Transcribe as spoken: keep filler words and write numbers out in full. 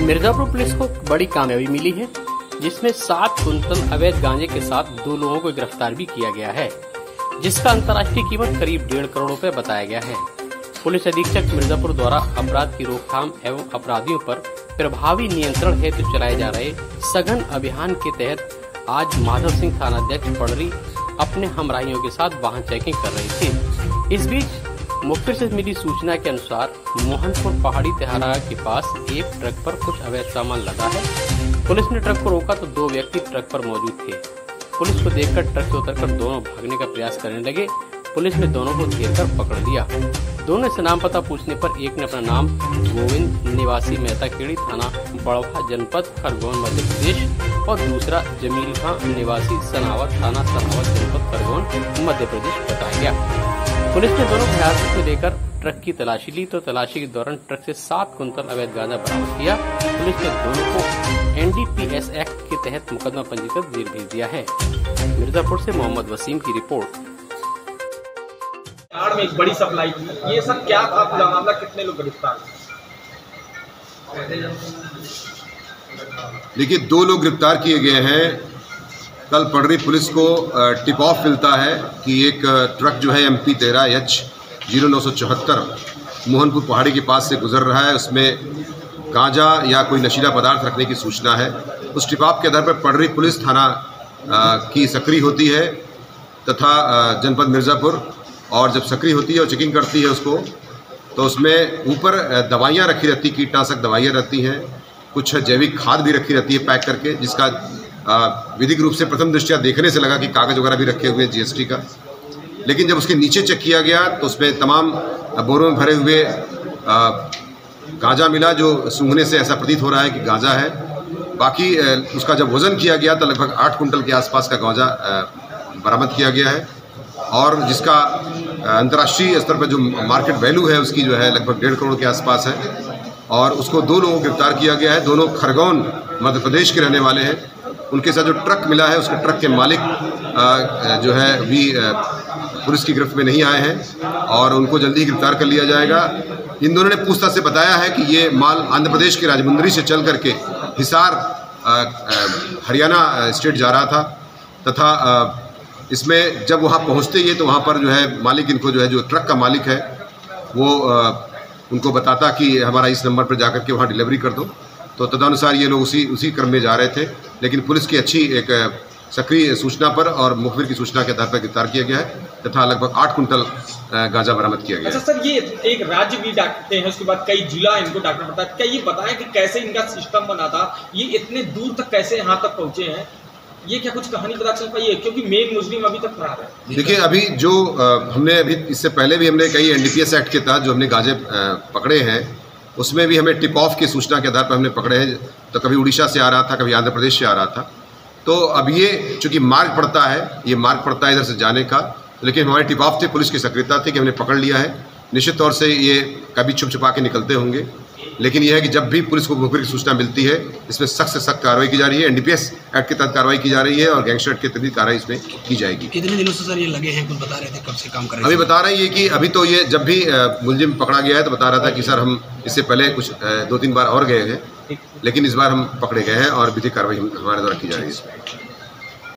Mirzapur police को बड़ी कामयाबी मिली है, जिसमें सात कुंतल अवैध गांजे के साथ दो लोगों को गिरफ्तार भी किया गया है, जिसका अंतर्राष्ट्रीय कीमत करीब डेढ़ करोड़ रुपए बताया गया है। पुलिस अधीक्षक मिर्जापुर द्वारा अपराध की रोकथाम एवं अपराधियों पर प्रभावी नियंत्रण हेतु चलाए जा रहे सघन अभियान के तहत आज माधव सिंह थानाध्यक्ष पड़री अपने हमराहियों के साथ वाहन चेकिंग कर रहे थे। इस बीच मुखबिर से मिली सूचना के अनुसार मोहनपुर पहाड़ी तिहारा के पास एक ट्रक पर कुछ अवैध सामान लदा है। पुलिस ने ट्रक को रोका तो दो व्यक्ति ट्रक पर मौजूद थे। पुलिस को देखकर ट्रक से उतरकर दोनों भागने का प्रयास करने लगे। पुलिस ने दोनों को घेर कर पकड़ लिया। दोनों से नाम पता पूछने पर एक ने अपना नाम गोविंद निवासी मेहता खेड़ी थाना बड़वा जनपद खरगोन मध्य प्रदेश और दूसरा जमील खां निवासी सनावत थाना सनावत जनपद खरगोन मध्य प्रदेश बताया गया। पुलिस ने दोनों अभ्यासियों को लेकर ट्रक की तलाशी ली तो तलाशी के दौरान ट्रक से सात कुंतल अवैध गांजा बरामद किया। पुलिस ने दोनों को N D P S act के तहत मुकदमा पंजीकृत जेल भेज दिया है। मिर्जापुर से मोहम्मद वसीम की रिपोर्ट। में एक बड़ी सप्लाई थी, ये सब क्या था पूरा मामला, कितने लोग गिरफ्तार? देखिए, दो लोग गिरफ्तार किए गए हैं। कल पड़री पुलिस को टिप ऑफ मिलता है कि एक ट्रक जो है एम पी तेरह एच जीरो नौ सौ चौहत्तर मोहनपुर पहाड़ी के पास से गुजर रहा है, उसमें गांजा या कोई नशीला पदार्थ रखने की सूचना है। उस टिप ऑफ के आधार पर पड़री पुलिस थाना की सक्रिय होती है तथा जनपद मिर्ज़ापुर, और जब सक्रिय होती है और चेकिंग करती है उसको, तो उसमें ऊपर दवाइयाँ रखी रहती, कीटनाशक दवाइयाँ रहती हैं, कुछ जैविक खाद भी रखी रहती है पैक करके, जिसका विधिक रूप से प्रथम दृष्टया देखने से लगा कि कागज़ वगैरह भी रखे हुए जी एस टी का। लेकिन जब उसके नीचे चेक किया गया तो उसमें तमाम बोरों में भरे हुए गांजा मिला, जो सूंघने से ऐसा प्रतीत हो रहा है कि गांजा है। बाकी उसका जब वज़न किया गया तो लगभग आठ कुंटल के आसपास का गांजा बरामद किया गया है, और जिसका अंतर्राष्ट्रीय स्तर पर जो मार्केट वैल्यू है उसकी जो है लगभग डेढ़ करोड़ के आसपास है। और उसको दो लोगों को गिरफ्तार किया गया है। दोनों खरगोन मध्य प्रदेश के रहने वाले हैं। उनके साथ जो ट्रक मिला है उसके ट्रक के मालिक जो है भी पुलिस की गिरफ्त में नहीं आए हैं और उनको जल्दी गिरफ्तार कर लिया जाएगा। इन दोनों ने पूछताछ से बताया है कि ये माल आंध्र प्रदेश के राजमुंदरी से चल करके हिसार हरियाणा स्टेट जा रहा था, तथा इसमें जब वहाँ पहुँचते ही तो वहाँ पर जो है मालिक इनको जो है जो ट्रक का मालिक है वो आ, उनको बताता कि हमारा इस नंबर पर जाकर के वहाँ डिलीवरी कर दो। तो तदनुसार ये लोग उसी उसी क्रम में जा रहे थे, लेकिन पुलिस की अच्छी एक सक्रिय सूचना पर और मुखबिर की सूचना के आधार पर गिरफ्तार किया गया है तथा लगभग आठ कुंटल गांजा बरामद किया गया। अच्छा सर, ये एक राज्य भी डाकते हैं, उसके बाद कई जिला इनको डाकना पड़ता है। क्या ये बताएं कि कैसे इनका सिस्टम बना था, ये इतने दूर तक कैसे यहाँ तक पहुँचे हैं? ये क्या कुछ कहानी पता चल पाई है, क्योंकि मेन मुजरिम अभी तक फरार है? देखिए, अभी जो आ, हमने अभी इससे पहले भी हमने कई N D P S act के तहत जो हमने गांजे पकड़े हैं, उसमें भी हमें टिप ऑफ की सूचना के आधार पर हमने पकड़े हैं। तो कभी उड़ीसा से आ रहा था, कभी आंध्र प्रदेश से आ रहा था। तो अब ये चूँकि मार्ग पड़ता है, ये मार्ग पड़ता है इधर से जाने का, लेकिन हमारे टिप ऑफ थे, पुलिस की सक्रियता थी कि हमने पकड़ लिया है। निश्चित तौर से ये कभी छुप छुपा के निकलते होंगे, लेकिन यह है कि जब भी पुलिस को मुखबिर की सूचना मिलती है, इसमें सख्त से सख्त कार्रवाई की जा रही है। N D P S act के तहत कार्रवाई की जा रही है और गैंगस्टर एक्ट के तहत भी कार्रवाई इसमें की जाएगी। कितने दिनों से सर ये लगे हैं, कुछ बता रहे थे, कब से काम कर रहे हैं? अभी बता रहे हैं कि अभी तो ये जब भी मुलजिम पकड़ा गया है तो बता रहा था कि सर हम इससे पहले कुछ दो तीन बार और गए हैं, लेकिन इस बार हम पकड़े गए हैं और विधिक कार्रवाई हमारे द्वारा की जा रही है।